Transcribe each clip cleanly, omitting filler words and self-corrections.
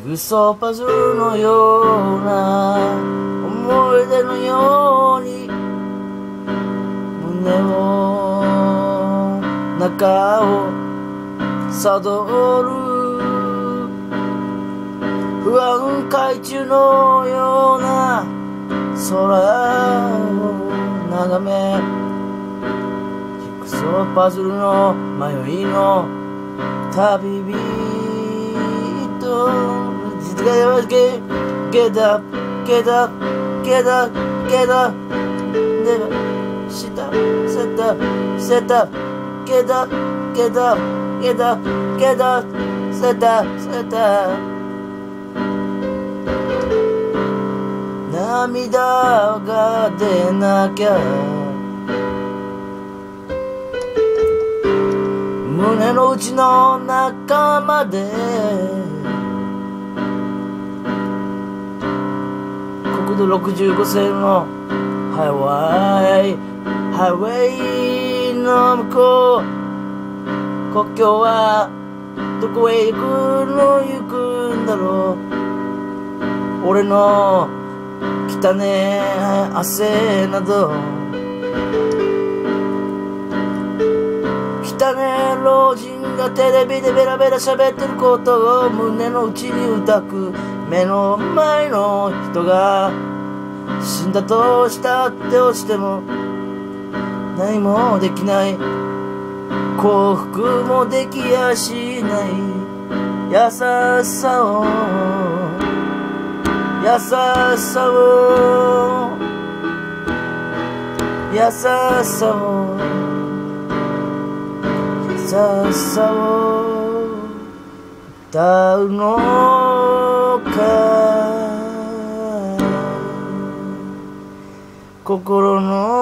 グソーパズルのような思い出のように胸を中を悟る不安海中のような空を眺めジグソーパズルの迷いの旅人Get up, get up, get up, get up. Sit up, sit up, sit up. Get up, get up, get up, get up. Sit up, sit up. 涙が出なきゃ胸の内の中まで国道65線のハイウェイの向こう国境はどこへ行くんだろう俺の汚ね汗など汚ね老人がテレビでベラベラ喋ってることを胸の内に歌く目の前の人が死んだとしたって落ちても何もできない幸福もできやしない優しさを優しさを優しさを優しさを歌うのか心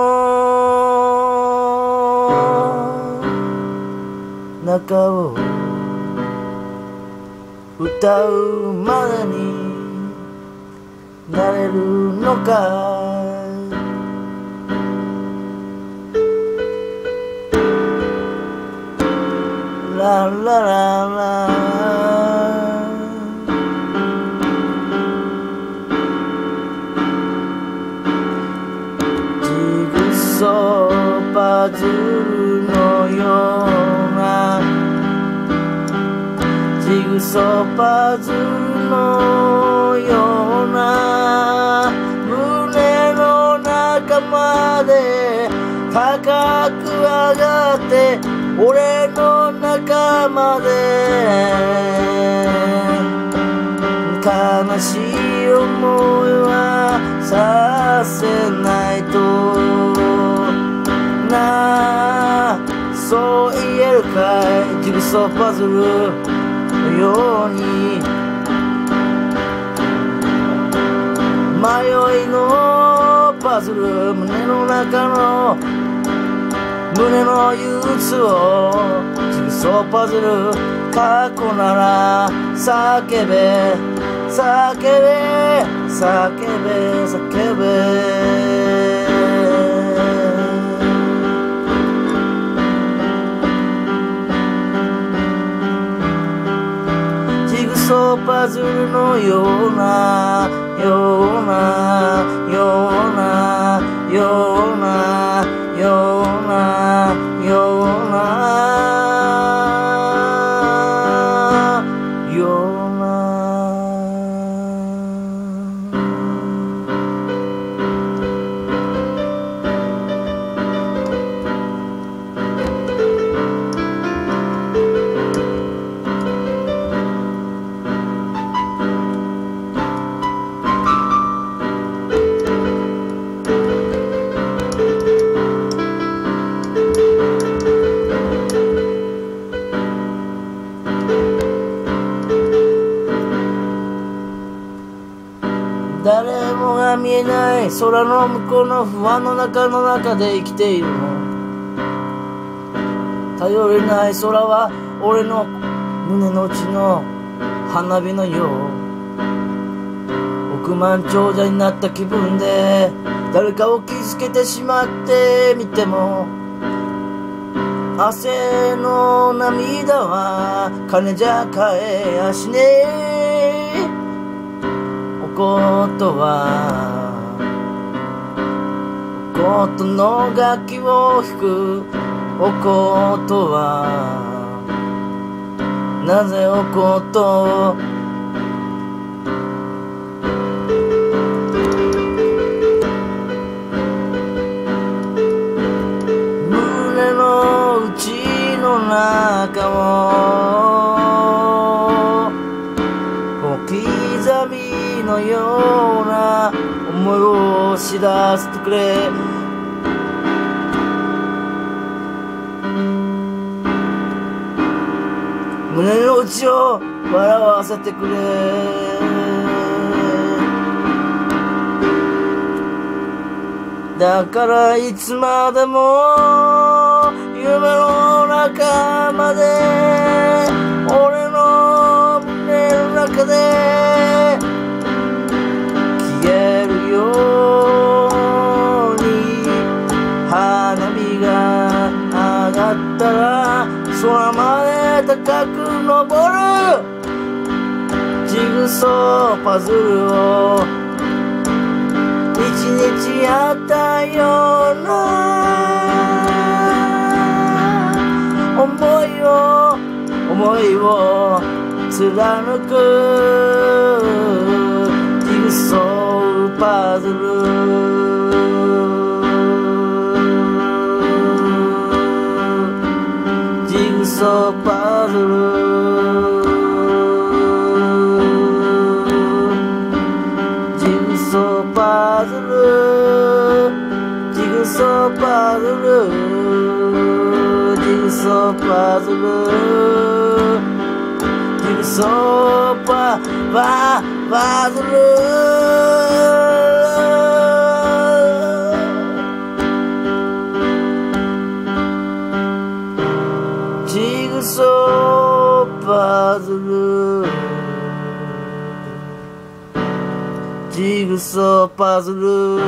の中を歌うまでになれるのかララララジグソーパズルのようなジグソーパズルのような胸の中まで高く上がって俺の中まで悲しい思いはさせないとなそう言えるかいジグソーパズルのように迷いのパズル胸の中の胸の憂鬱をジグソーパズル過去なら叫べ叫べ叫べ叫べジグソーパズルのようなようなようなようなようなようなような誰もが見えない空の向こうの不安の中で生きているの頼れない空は俺の胸の内の花火のよう億万長者になった気分で誰かを傷つけてしまってみても汗の涙は金じゃ買えやしねえことはおことの楽器を弾くおことはなぜおこと胸の内の中を小刻みのような思いを知らせてくれ胸の内を笑わせてくれだからいつまでも夢の中まで俺の胸の中で消えるように花火が上がったら空まで高く昇るジグソーパズルを一日やったような思いを貫くジグソーパズルジグソーパズルジグソーパズルジグソーパズルジグソーパズルジグソーパズルジグソーパズルジグソーパズル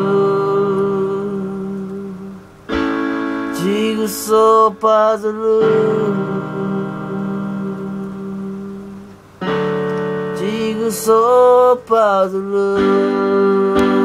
ジグソーパズルジグソーパズル